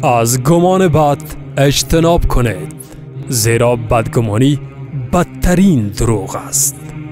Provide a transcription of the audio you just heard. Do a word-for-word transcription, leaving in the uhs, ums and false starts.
از گمان بد اجتناب کنید، زیرا بدگمانی بدترین دروغ است.